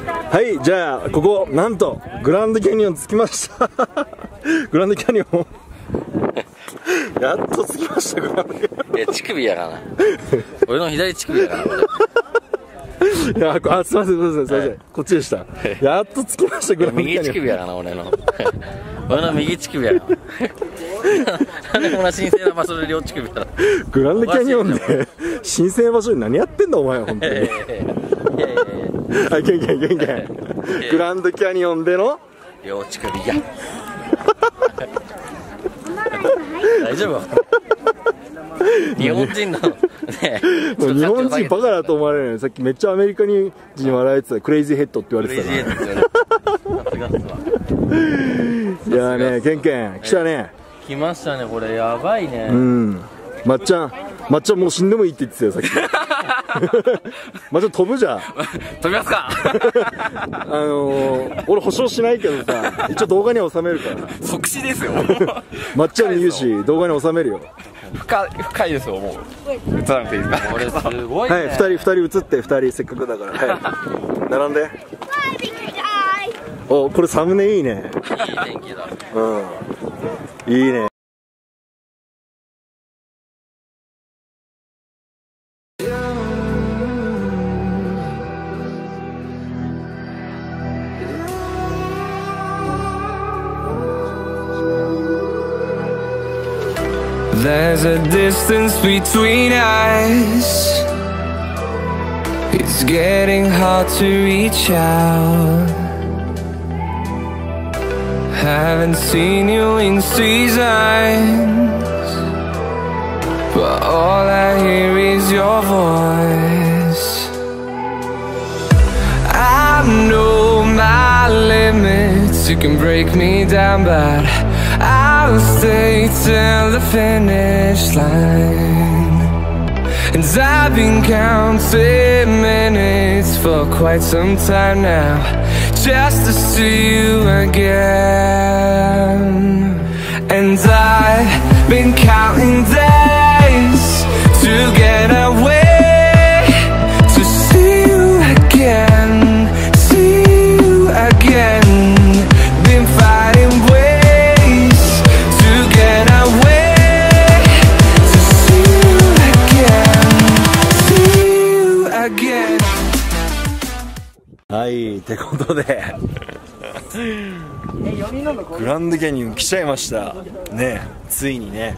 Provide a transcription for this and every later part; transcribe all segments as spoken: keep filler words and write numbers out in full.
はい、じゃあここなんとグランドキャニオン着きましたグランドキャニオンやっと着きました。グランドキャニオン。 いや、乳首やからな俺の左乳首やからいや、あ、すみません、すみません、すみません、こっちでした。やっと着きました。グランドキャニオン。 右乳首やからな、俺の俺の右乳首やからなんでこんな神聖な場所で両乳首やからグランドキャニオンで神聖な場所に何やってんだお前は本当に。 いやいやいやいやはい、けんけんけんけん。グランドキャニオンでの両乳首や大丈夫日本人のねもう日本人バカだと思われるよ。さっきめっちゃアメリカ人笑えてた。クレイジーヘッドって言われてたからいやーね、ケンケン来たね。 来ましたね、これやばいね。 うん、まっちゃん、まっちゃんもう死んでもいいって言ってたよさっきまっちゃん飛ぶじゃん飛びますかあのー、俺保証しないけどさ、一応動画には収めるから即死ですよまっちゃんに言うし動画に収めるよ。 深い、深いですよ、もう映らなくていいですか。これすごいね。 はい、ふたりふたり映ってふたりせっかくだから、はい並んで。お、これサムネいいね。 いい天気だ。 うん、いいね。 There's a distance between us. It's getting hard to reach out. Haven't seen you in seasons, but all I hear is your voice. I know my limits, you can break me down, but I'll stay till the finish line. And I've been counting minutes for quite some time now, just to see you again. And I've been counting days to get away, to see you again, see you again. Been fighting ways to get away, to see you again, see you again. はい、ってことでグランドキャニオン来ちゃいましたね。ついにね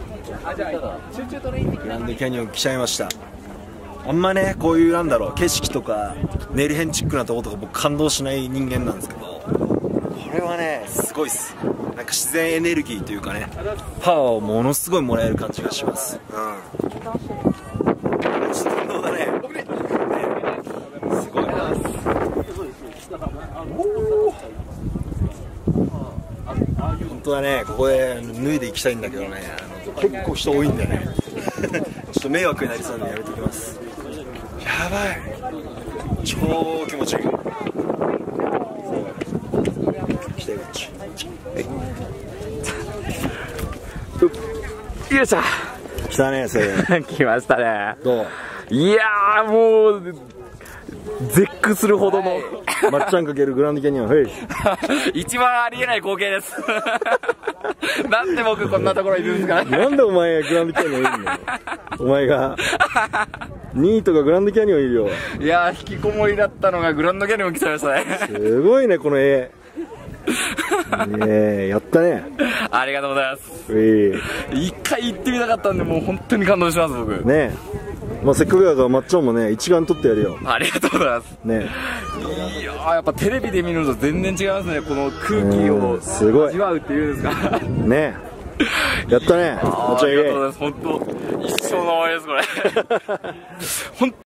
グランドキャニオン来ちゃいました。あんまねこういうなんだろう景色とかメルヘンチックなとことか僕感動しない人間なんですけど、これはねすごいっす。なんか自然エネルギーというかねパワーをものすごいもらえる感じがします。うん、ちょっと運動だね。すごいな。本当はねここで脱いでいきたいんだけどね、あの結構人多いんでねちょっと迷惑になりそうなんでやめておきます。やばい、超気持ちいい。来てこっち、 よいしょ来たね。それ来ましたね。 どう？ いやーもう絶句するほどのまっちゃんかけるグランドキャニオン、はい一番ありえない光景ですなんで僕こんなところいるんですかね。 なんでお前グランドキャニオンいるのお前がニートがグランドキャニオンいるよ。 いやー引きこもりだったのがグランドキャニオン来ちゃいましたねすごいねこの絵ねえ、やったね。 ありがとうございます。 う一回行ってみたかったんでもう本当に感動します僕ねえ、まあ、せっかくだからまっちゃんもね一眼撮ってやるよ。 ありがとうございますねいやーやっぱテレビで見るのと全然違いますね。この空気をすごい味わうっていうんですかえねえ、やったねまっちゃん。 ありがとうございます。本当一生の思いですこれ本